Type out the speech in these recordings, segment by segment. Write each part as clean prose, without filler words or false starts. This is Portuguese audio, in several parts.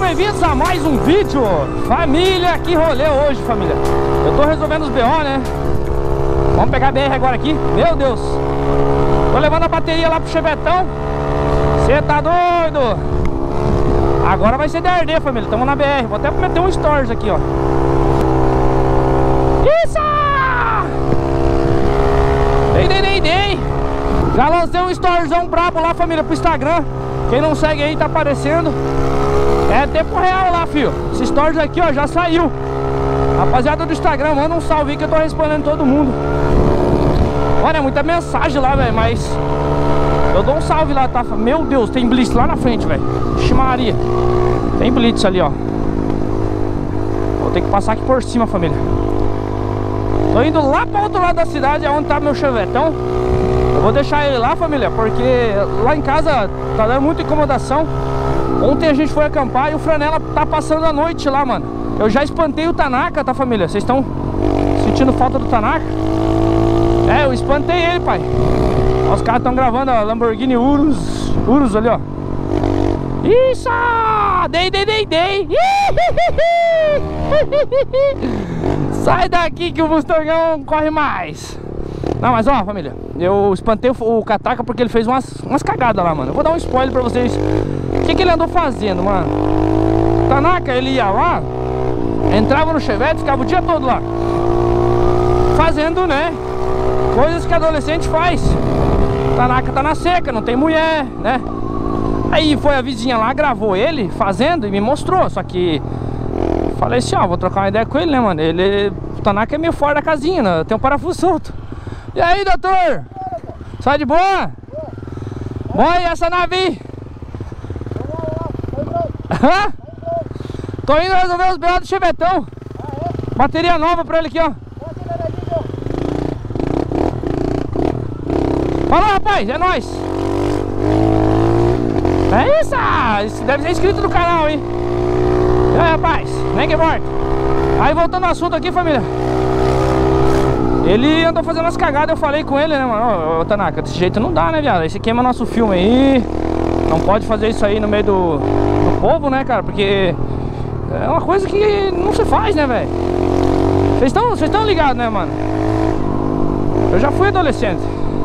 bem-vindos a mais um vídeo. Família, que rolê hoje, família. Eu tô resolvendo os BO, né? Vamos pegar a BR agora aqui. Meu Deus, tô levando a bateria lá pro Chevetão. Você tá doido? Agora vai ser de arder, família. Tamo na BR, vou até meter um stories aqui, ó. Isso! Dei. Já lancei um storyzão brabo lá, família, pro Instagram. Quem não segue aí, tá aparecendo. É tempo real lá, filho. Esse stories aqui, ó, já saiu. Rapaziada do Instagram, manda um salve aí que eu tô respondendo todo mundo. Olha, é muita mensagem lá, velho, mas eu dou um salve lá, tá? Meu Deus, tem blitz lá na frente, velho. Ixi Maria. Tem blitz ali, ó. Vou ter que passar aqui por cima, família. Tô indo lá pro outro lado da cidade, onde tá meu Chevetão. Eu vou deixar ele lá, família, porque lá em casa tá dando muita incomodação. Ontem a gente foi acampar e o Franela tá passando a noite lá, mano. Eu já espantei o Tanaka, tá, família? Vocês estão sentindo falta do Tanaka? É, eu espantei ele, pai. Os caras estão gravando a Lamborghini Urus ali, ó. Isso! Dei. Sai daqui que o Mustangão corre mais. Não, mas ó, família, eu espantei o Kataka porque ele fez umas cagadas lá, mano. Eu vou dar um spoiler pra vocês. O que ele andou fazendo, mano? O Tanaka, ele ia lá, entrava no Chevette, ficava o dia todo lá fazendo, né, coisas que adolescente faz. O Tanaka tá na seca, não tem mulher, né? Aí foi a vizinha lá, gravou ele fazendo e me mostrou. Só que falei assim, ó, vou trocar uma ideia com ele, né, mano? O Tanaka é meio fora da casinha, né? Tem um parafuso solto. E aí, doutor? Sai de boa? Bom, e essa nave aí? Tô indo resolver os BO do Chevetão. Bateria nova pra ele aqui, ó. Falou, rapaz, é nóis. É isso, isso deve ser inscrito no canal, hein? É, rapaz, nem que morte. Aí, voltando ao assunto aqui, família. Ele andou fazendo umas cagadas, eu falei com ele, né, mano? Ô, Tanaka, desse jeito não dá, né, viado? Aí você queima nosso filme aí. Não pode fazer isso aí no meio do povo, né, cara? Porque é uma coisa que não se faz, né, velho? Vocês estão ligados, né, mano? Eu já fui adolescente.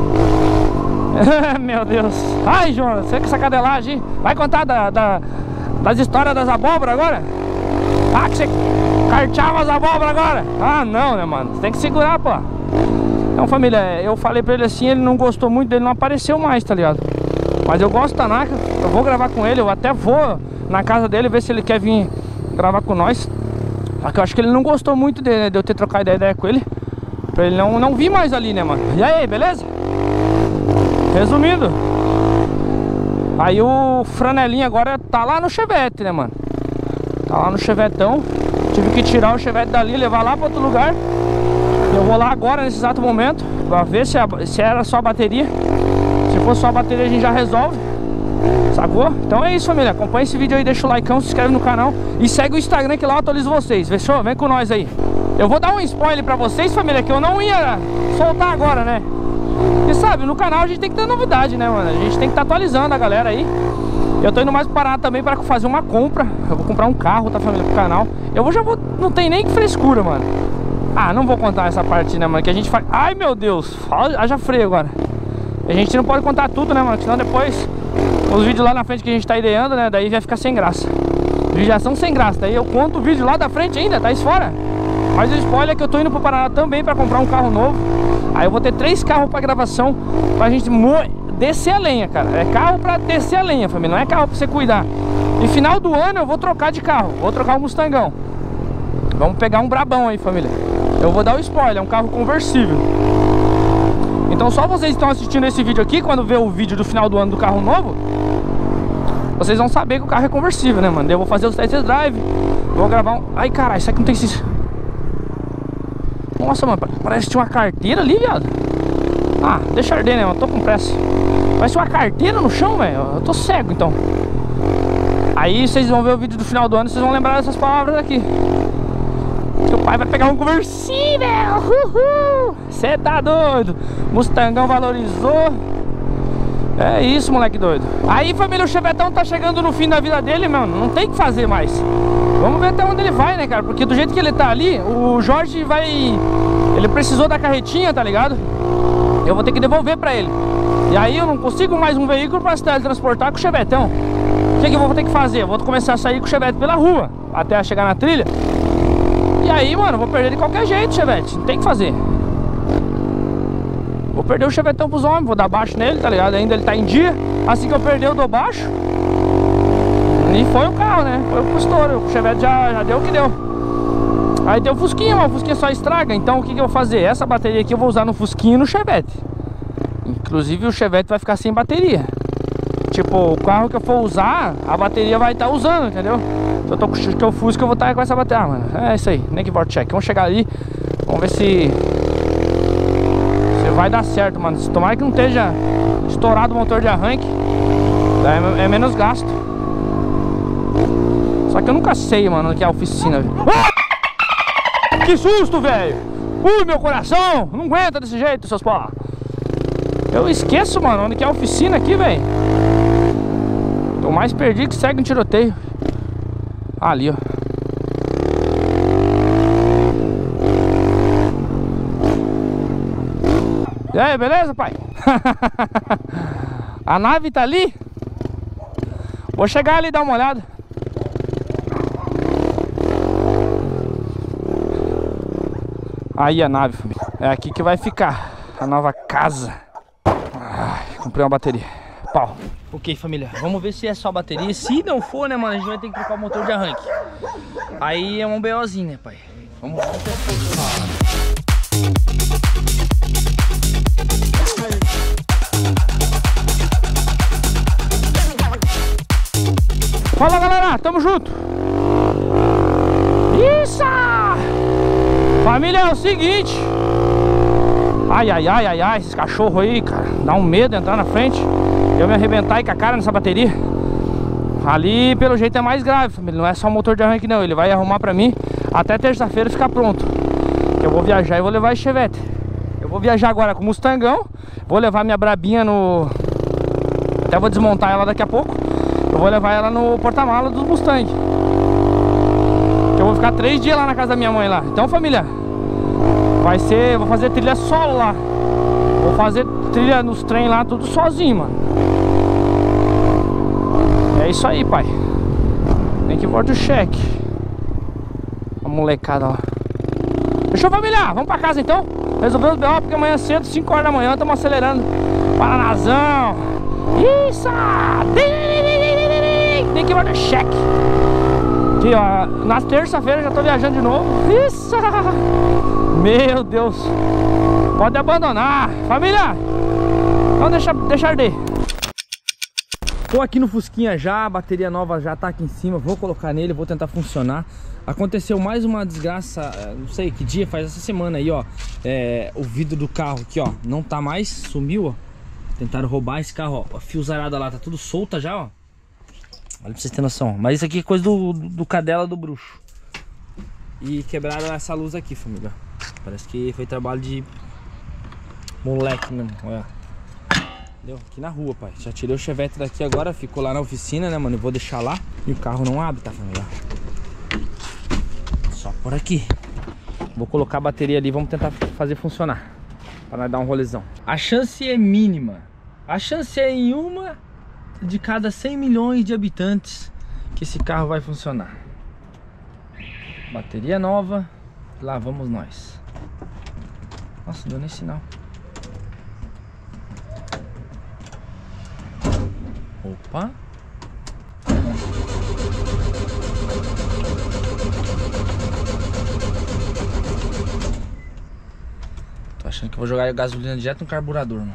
Meu Deus. Ai, Jonas, você com essa cadelagem. Vai contar das histórias das abóboras agora? Ah, que você carteava as abóboras agora? Ah, não, né, mano? Você tem que segurar, pô. Então, família, eu falei pra ele assim, ele não gostou muito dele, não apareceu mais, tá ligado? Mas eu gosto do Tanaka, eu vou gravar com ele, eu até vou na casa dele ver se ele quer vir gravar com nós. Só que eu acho que ele não gostou muito de eu ter trocado ideia com ele, pra ele não vir mais ali, né, mano? E aí, beleza? Resumindo, aí o Franelinha agora tá lá no Chevette, né, mano? Tá lá no Chevetão. Tive que tirar o Chevette dali e levar lá pra outro lugar. Eu vou lá agora, nesse exato momento, pra ver se era só a bateria. Se for só a bateria a gente já resolve. Sacou? Então é isso, família. Acompanha esse vídeo aí, deixa o like, se inscreve no canal e segue o Instagram que lá eu atualizo vocês. Fechou? Vem com nós aí. Eu vou dar um spoiler pra vocês, família, que eu não ia soltar agora, né? E sabe, no canal a gente tem que ter novidade, né, mano? A gente tem que estar atualizando a galera aí. Eu tô indo mais pro Paraná também pra fazer uma compra. Eu vou comprar um carro, tá, família, pro canal. Não tem nem frescura, mano. Ah, não vou contar essa parte, né, mano? Que a gente faz... Ai, meu Deus, haja freio agora. A gente não pode contar tudo, né, mano? Senão depois os vídeos lá na frente que a gente tá ideando, né? Daí vai ficar sem graça. Os vídeos já são sem graça. Daí eu conto o vídeo lá da frente ainda, tá isso fora. Mas o spoiler é que eu tô indo pro Paraná também pra comprar um carro novo. Aí eu vou ter 3 carros pra gravação, pra gente descer a lenha, cara. É carro pra descer a lenha, família, não é carro pra você cuidar. E final do ano eu vou trocar de carro, vou trocar um Mustangão. Vamos pegar um brabão aí, família. Eu vou dar o spoiler, é um carro conversível. Então só vocês que estão assistindo esse vídeo aqui, quando ver o vídeo do final do ano do carro novo, vocês vão saber que o carro é conversível, né, mano? Eu vou fazer os test drive, vou gravar um... Ai, caralho, isso aqui não tem... Nossa, mano, parece que tinha uma carteira ali, viado. Ah, deixa arder, né, mano? Tô com pressa. Parece uma carteira no chão, velho. Eu tô cego, então. Aí vocês vão ver o vídeo do final do ano, vocês vão lembrar dessas palavras aqui. Que o pai vai pegar um conversível. Uhul! Cê tá doido? Mustangão valorizou. É isso, moleque doido. Aí, família, o Chevetão tá chegando no fim da vida dele, mano. Não tem o que fazer mais. Vamos ver até onde ele vai, né, cara? Porque do jeito que ele tá ali, o Jorge vai... Ele precisou da carretinha, tá ligado? Eu vou ter que devolver pra ele. E aí eu não consigo mais um veículo pra se teletransportar com o Chevetão. O que eu vou ter que fazer? Eu vou começar a sair com o Chevette pela rua até chegar na trilha. E aí, mano, eu vou perder de qualquer jeito o Chevette. Não tem o que fazer. Vou perder o Chevetão pros homens, vou dar baixo nele, tá ligado? Ainda ele tá em dia. Assim que eu perder, eu dou baixo. E foi o carro, né? Foi o custódio. O Chevette já deu o que deu. Aí tem o Fusquinha, mas o Fusquinha só estraga. Então o que eu vou fazer? Essa bateria aqui eu vou usar no Fusquinha e no Chevette. Inclusive o Chevette vai ficar sem bateria. Tipo, o carro que eu for usar, a bateria vai estar usando, entendeu? Se eu tô com o Fusca, eu vou estar com essa bateria. Ah, mano, é isso aí, nem que vorte check. Vamos chegar ali, vamos ver se vai dar certo, mano. Tomara que não esteja estourado o motor de arranque. É menos gasto. Só que eu nunca sei, mano, o que é a oficina. Ah! Que susto, velho! Ui, meu coração! Não aguenta desse jeito, seus pó. Eu esqueço, mano, onde que é a oficina aqui, velho. Tô mais perdido que segue um tiroteio. Ali, ó. E aí, beleza, pai? A nave tá ali. Vou chegar ali e dar uma olhada. Aí a nave, família. É aqui que vai ficar a nova casa. Ai, comprei uma bateria. Pau. Ok, família, vamos ver se é só bateria. Se não for, né, mano, a gente vai ter que trocar o motor de arranque. Aí é um BOzinho, né, pai? Vamos ver se é funcionar. Fala, galera, tamo junto. Isso! Família, é o seguinte. Ai, ai, ai, ai, ai, esses cachorros aí, cara, dá um medo entrar na frente. Eu me arrebentar e com a cara nessa bateria. Ali, pelo jeito, é mais grave, família. Não é só o motor de arranque, não. Ele vai arrumar pra mim até terça-feira ficar pronto. Eu vou viajar e vou levar esse Chevette. Eu vou viajar agora com o Mustangão. Vou levar minha brabinha no... Até vou desmontar ela daqui a pouco. Eu vou levar ela no porta-mala do Mustang. Eu vou ficar 3 dias lá na casa da minha mãe lá. Então, família, vai ser... Vou fazer trilha solo lá. Vou fazer trilha nos trem lá, tudo sozinho, mano. É isso aí, pai. Tem que voltar o cheque. A molecada lá. Fechou, família? Vamos pra casa então. Resolveu os BO porque amanhã cedo, 5 horas da manhã, estamos acelerando. Paranazão. Isso! Tem que voltar o cheque. Aqui, ó. Na terça-feira já tô viajando de novo. Isso! Meu Deus. Pode abandonar. Família, vamos deixar arder. Tô aqui no Fusquinha já, a bateria nova já tá aqui em cima. Vou colocar nele, vou tentar funcionar. Aconteceu mais uma desgraça, não sei que dia, faz essa semana aí, ó. O vidro do carro aqui, ó, não tá mais, sumiu, ó. Tentaram roubar esse carro, ó. A fiozarada lá tá tudo solta já, ó. Olha pra vocês terem noção. Mas isso aqui é coisa do cadela do bruxo. E quebraram essa luz aqui, família. Parece que foi trabalho de moleque mesmo, olha. Entendeu? Aqui na rua, pai. Já tirei o Chevette daqui agora, ficou lá na oficina, né, mano? Eu vou deixar lá. E o carro não abre, tá, família? Só por aqui. Vou colocar a bateria ali, vamos tentar fazer funcionar. Pra nós dar um rolezão. A chance é mínima. A chance é em uma de cada 100 milhões de habitantes que esse carro vai funcionar. Bateria nova. Lá vamos nós. Nossa, não deu nem sinal. Opa. Tô achando que eu vou jogar a gasolina direto no carburador, mano.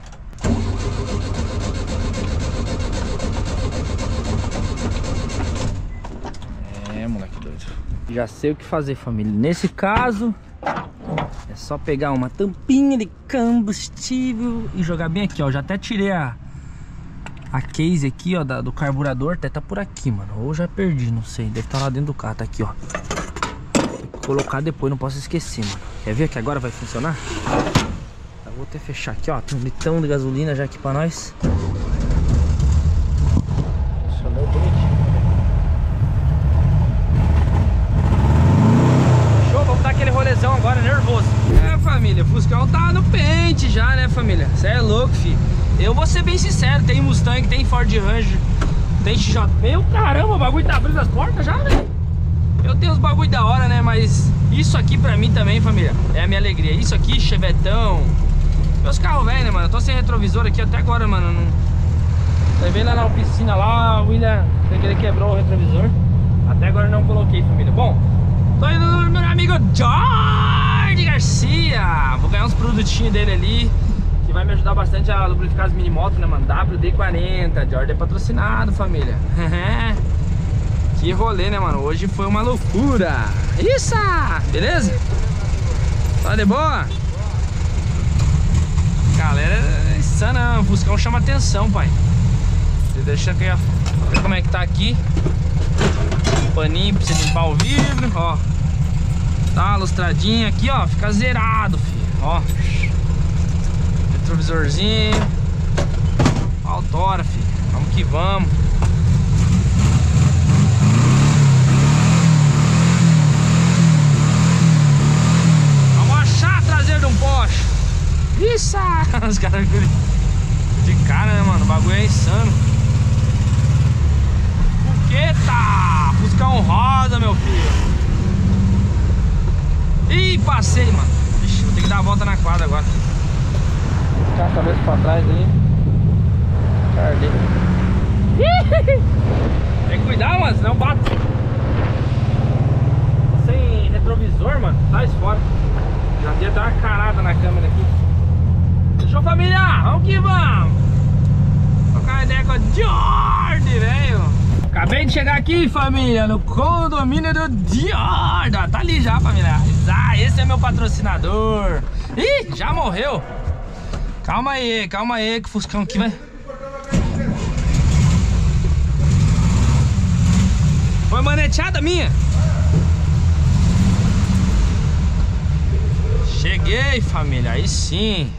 Moleque doido. Já sei o que fazer, família. Nesse caso, é só pegar uma tampinha de combustível e jogar bem aqui, ó. Já até tirei a case aqui, ó, do carburador. Até tá por aqui, mano. Ou já perdi, não sei. Deve estar lá dentro do carro, tá aqui, ó. Tem que colocar depois, não posso esquecer, mano. Quer ver que agora vai funcionar? Eu vou até fechar aqui, ó. Tem um litão de gasolina já aqui pra nós. tem Mustang, tem Ford Ranger, tem XJ. Meu caramba, o bagulho tá abrindo as portas já, velho. Eu tenho uns bagulho da hora, né? Mas isso aqui pra mim também, família, é a minha alegria. Isso aqui, Chevetão. Meus carros velhos, né, mano? Eu tô sem retrovisor aqui até agora, mano. Não... Levei lá na oficina lá, o William ele quebrou o retrovisor. Até agora não coloquei, família. Bom, tô indo no meu amigo Jorge Garcia. Vou ganhar uns produtinhos dele ali, que vai me ajudar bastante a lubrificar as mini motos, né, mano? WD-40, Jorge é patrocinado, família. Que rolê, né, mano? Hoje foi uma loucura. Isso! Beleza? Tá de boa? Galera, é insana, o Fuscão chama atenção, pai. Você deixa aqui, ó. Olha como é que tá aqui. Paninho pra você limpar o vidro, ó. Tá, lustradinha aqui, ó. Fica zerado, filho. Ó. Retrovisorzinho. Autora, filho. Vamos que vamos. Vamos achar a traseira de um Porsche. Isso! Os caras de cara, né, mano? O bagulho é insano. Buqueta! Fuscão rosa, meu filho. Ih, passei, mano. Ixi, vou ter que dar a volta na quadra agora. Ficar a cabeça pra trás aí. Cardei. Tem que cuidar, mano, senão bato. Tô sem retrovisor, mano. Sai fora. Já devia dar uma carada na câmera aqui. Fechou, família? Vamos que vamos! Trocar ideia com o Jorge, velho. Acabei de chegar aqui, família, no condomínio do Jorge. Tá ali já, família. Ah, esse é meu patrocinador. Ih, já morreu. Calma aí, que o Fuscão aqui vai... Foi maneteada minha. Cheguei, família, aí sim.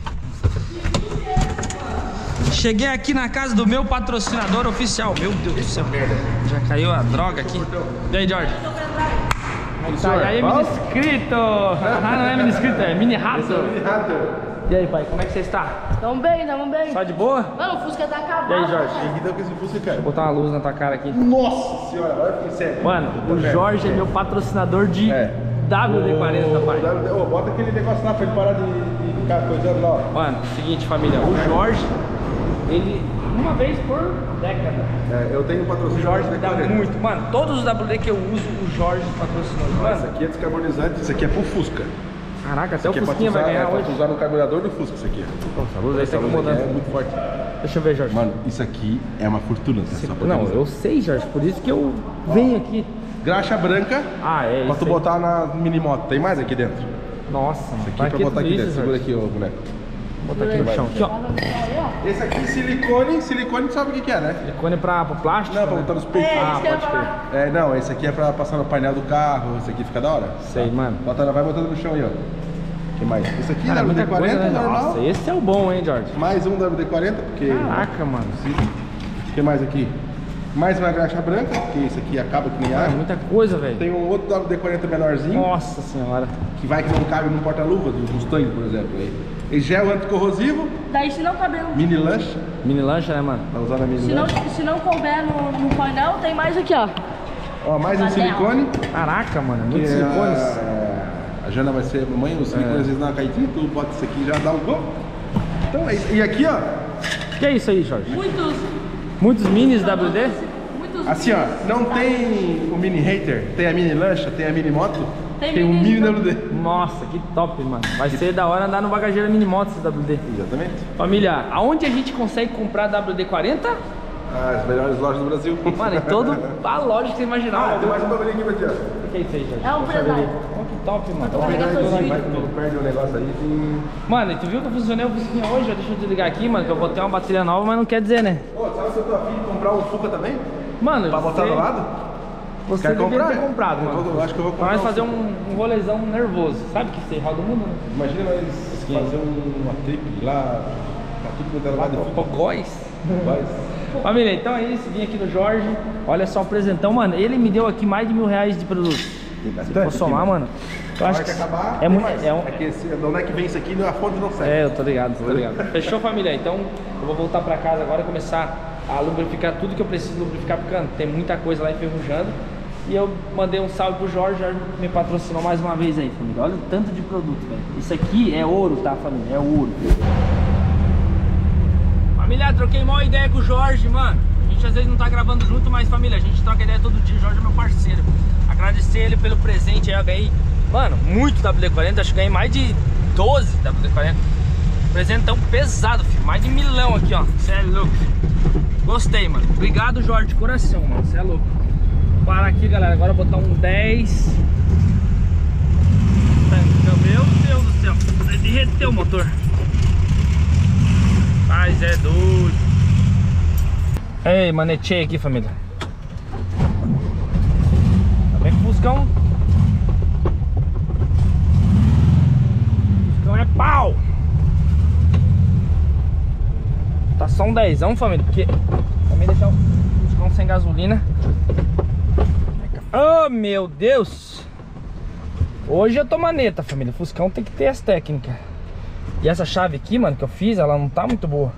Cheguei aqui na casa do meu patrocinador oficial. Meu Deus do céu, já caiu a droga aqui. E aí, Jorge? Tá, e aí, mini inscrito? Ah, não é mini inscrito, é mini rato. E aí, pai, como é que você está? Tamo bem. Só de boa? Mano, o Fusca tá acabado. E aí, Jorge? Então com esse Fusca, cara. Vou botar uma luz na tua cara aqui. Nossa senhora, agora eu fiquei sério. Mano, o Jorge é meu patrocinador de WD-40, pai. Bota aquele negócio lá pra ele parar de ficar coisando lá. Mano, seguinte, família, o Jorge, ele, uma vez por década. É, eu tenho um O patrocínio. Jorge dá muito. Mano, todos os WD que eu uso, o Jorge patrocinou. Isso Mano, aqui é descarbonizante, isso aqui é pro Fusca. caraca, até o Isso aqui Fusquinha vai ganhar é pra hoje. usar no carburador do Fusca, isso aqui. Essa luz aí tá Essa luz incomodando. aqui é muito forte. Deixa eu ver, Jorge. Mano, isso aqui é uma fortuna. Só pra Não, avisar. eu sei, Jorge, por isso que eu venho aqui. Graxa branca Ah, é pra isso tu aí. botar na mini moto. Tem mais aqui dentro? Nossa, mano. Isso aqui Pra pra que botar tudo aqui isso, dentro. Segura Jorge? aqui, ô boneco. Botar aqui no chão. Aqui, ó. Esse aqui, silicone, sabe o que é, né? Silicone pro plástico? Não, pra né? botar nos peitos. É, isso que eu ia pode falar. crer. É, não, esse aqui é pra passar no painel do carro. Esse aqui fica da hora. Sei, mano. Bota, vai botando no chão aí, ó. O que mais? Esse aqui, Cara, muita WD-40 coisa, né? normal. Nossa, esse é o bom, hein, Jorge? Mais um WD-40, porque... Caraca, mano. O que mais aqui? Mais uma graxa branca, porque isso aqui acaba que nem Cara, ar. muita coisa, velho. Tem um outro WD-40 menorzinho, Nossa senhora. que vai que não cabe no porta-luva do Mustang, por exemplo. E gel anticorrosivo, Daí se não caber no... mini lanche, Mini lancha, né, mano? pra usar na mini lanche. Se não couber no painel, tem mais aqui, ó. Ó, mais um Padel. silicone. Caraca, mano. que Muitos silicones. A Jana vai ser mamãe, os silicones às vezes na caidinha, tu bota isso aqui e já dá um gol. Então é isso. E aqui, ó, Que é isso aí, Jorge? Muitos Minis WD? Muitos assim, ó, não tem o mini hater, tem a mini lancha, tem a mini moto, Tem tem o mini mini WD. Nossa, que top, mano. Vai ser da hora andar no bagageiro mini moto esse WD. Exatamente. Família, aonde a gente consegue comprar WD-40? As melhores lojas do Brasil. Mano, em todo a loja que você imaginar. Ah, tem mais um bagulho aqui pra ti, ó. O que é isso aí, Jorge? É um Deixa eu ver presente. ali. Oh, que top, mano. Tô carregando Vai, seus vai, vídeos. quando perde o negócio aí, tem... Mano, e tu viu que eu funcionei o Fusquinha hoje? Deixa eu desligar aqui, mano, que eu botei uma bateria nova, mas não quer dizer, né? Pô, sabe se eu tô afim de comprar um Fuca também? Mano, Pra botar você- do lado? Você Quer deveria comprar? ter comprado, mano. Eu acho que eu vou Pra comprar. nós fazer um rolezão nervoso. Sabe que você roda o mundo, né? Imagina nós fazer uma trip lá, pra tudo quanto é lugar de Fuca. Pogóis. Vai. Família, então é isso, vim aqui no Jorge. Olha só o presentão, mano. Ele me deu aqui mais de R$1.000 de produtos. Se for somar, mano, eu Na acho hora que que acabar, é tem muito. mais. É, É que esse, de onde é que vem isso aqui, a fonte não serve. eu tô ligado, tô ligado. Fechou, família? Então, Eu vou voltar pra casa agora e começar a lubrificar tudo que eu preciso lubrificar, porque tem muita coisa lá enferrujando. E eu mandei um salve pro Jorge, o Jorge me patrocinou mais uma vez aí, família. Olha o tanto de produto, velho. Isso aqui é ouro, tá, família? É ouro. Família, troquei uma ideia com o Jorge, mano. A gente às vezes não tá gravando junto, mas família, a gente troca ideia todo dia. O Jorge é meu parceiro. Agradecer ele pelo presente aí, eu ganhei, mano, muito WD-40. Acho que ganhei mais de 12 WD-40. Presentão pesado, filho. Mais de 1.000 aqui, ó. Cê é louco. Gostei, mano. Obrigado, Jorge, de coração, mano. Cê é louco. Parar aqui, galera. Agora botar um 10. Meu Deus do céu. Derreteu o motor. Mas é doido. Ei, manetei aqui, família. Tá bem que o Fuscão é pau. Tá só um 10ão, família, porque também deixar o Fuscão sem gasolina. Oh, meu Deus. Hoje eu tô maneta, família. O Fuscão tem que ter as técnicas. E essa chave aqui, mano, que eu fiz, ela não tá muito boa.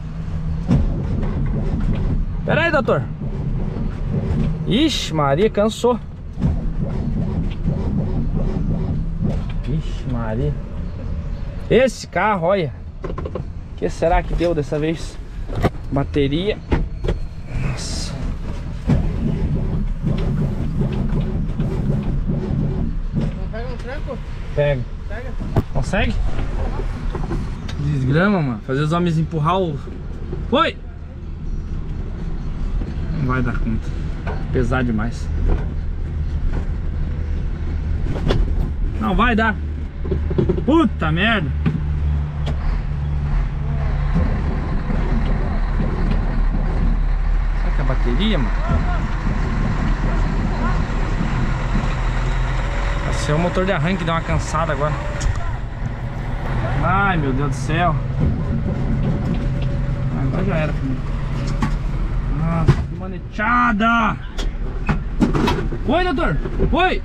Pera aí, doutor. Ixi, Maria, cansou. Ixi, Maria. Esse carro, olha. O que será que deu dessa vez? Bateria. Nossa. Pega um tranco? Pega. Pega. Consegue? Desgrama, mano. Fazer os homens empurrar o... Foi! Não vai dar conta. Pesar demais. Não vai dar. Puta merda. Será que é a bateria, mano? Vai ser o motor de arranque, deu uma cansada agora. Ai, meu Deus do céu. Agora já era, filho. Nossa, que manechada. Oi, doutor. Oi.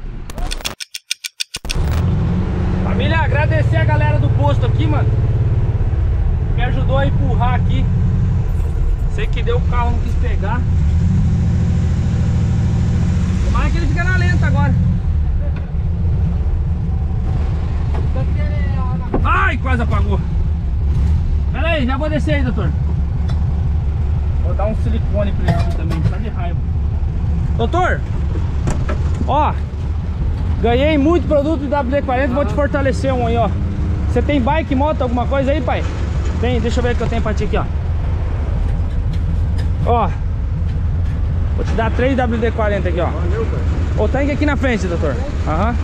Família, agradecer a galera do posto aqui, mano. Me ajudou a empurrar aqui. Sei que deu, o carro não quis pegar. Tomara que ele fica na lenta agora. Ai, quase apagou. Pera aí, já vou descer aí, doutor. Vou dar um silicone pra ele aqui também, tá de raiva. Doutor, ó, ganhei muito produto de WD-40, vou te fortalecer um aí, ó. Você tem bike, moto, alguma coisa aí, pai? Tem, deixa eu ver o que eu tenho pra ti aqui, ó. Ó, vou te dar 3 WD-40 aqui, ó. Valeu, cara. Ô, tanque aqui na frente, doutor. Aham.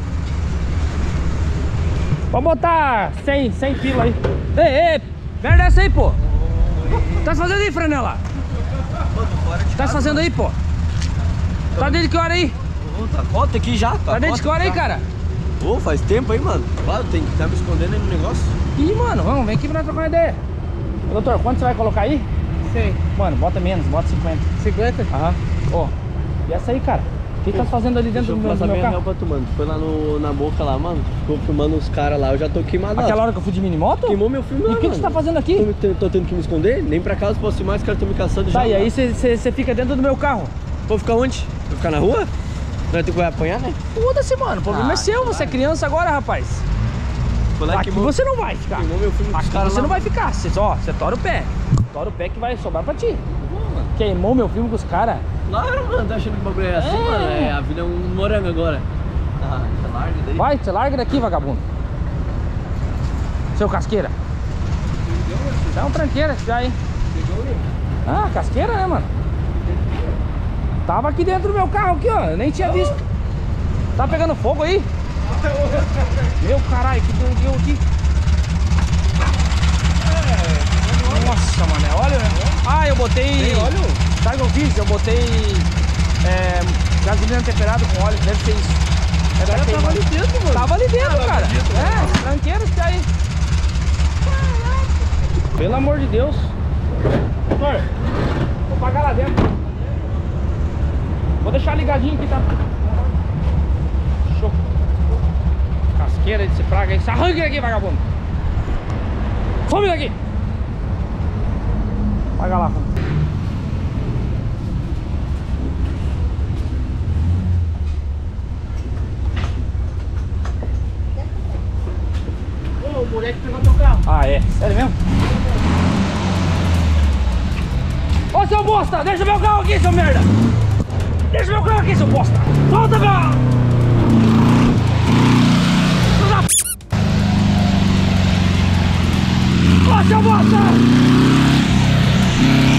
Vamos botar 100 pila aí. Ei, perde essa aí, pô. Tá fazendo aí, Franela? Tá fazendo aí, pô? Tá desde que hora aí? Tá cota aqui já, Tá desde que hora aí, cara? Ô, faz tempo aí, mano. Claro, tem que estar me escondendo aí no negócio. Ih, mano, vamos, vem aqui pra nós trocar uma ideia. Ô, doutor, quanto você vai colocar aí? 100. Mano, bota menos, bota 50. 50? Aham. Ó, e essa aí, cara? O que tá fazendo ali dentro do meu carro? Pra tu, mano. Tu foi lá na boca lá, mano. Ficou filmando os caras lá, eu já tô queimado. Aquela hora que eu fui de minimoto? Queimou meu filme lá, E o que você tá fazendo aqui? Tô tendo que me esconder? Nem pra casa posso ir mais, os caras estão me caçando já. Tá, e aí você fica dentro do meu carro. Vou ficar onde? Vou ficar na rua? Vai ter que apanhar, né? Foda-se, mano, o problema é seu, você é criança agora, rapaz. Foi lá Aqui você não vai ficar. Queimou meu filme dos Aqui caras você lá. não vai ficar, você tora o pé. Tora o pé que vai sobrar pra ti. Queimou meu filme com os caras. Claro, mano, tá achando que o bagulho é assim, mano? É, a vida é um morango agora. Ah, você larga daí. Vai, você larga daqui, vagabundo. Seu casqueira. Você é um tranqueira esse já, hein? Ah, casqueira, né, mano? Tava aqui dentro do meu carro aqui, ó. Eu nem tinha visto. Tá pegando fogo aí? Meu caralho, que deu aqui. Nossa, mano, olha. Ah, eu botei. Sabe o que eu fiz? Eu botei gasolina temperada com óleo, deve ser isso. Tava ali dentro, mano. Tava ali dentro, cara. Tranqueiro isso aí. Pelo amor de Deus. Doutor, vou pagar lá dentro. Vou deixar ligadinho aqui, tá? Show. Casqueira desse praga aí. Se arranque daqui, vagabundo. Some daqui. Paga lá. Ô, o moleque pegou teu carro. Ah, é? Sério mesmo? Ô, seu bosta! Deixa meu carro aqui, seu merda! Deixa meu carro aqui, seu bosta! Solta, meu! Ô, seu bosta!